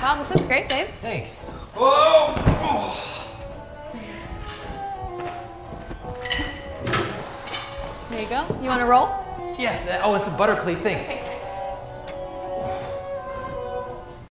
Wow, this looks great, babe. Thanks. Whoa! Oh. There you go. You want to roll? Yes. Oh, it's a butter, please. Thanks. Okay.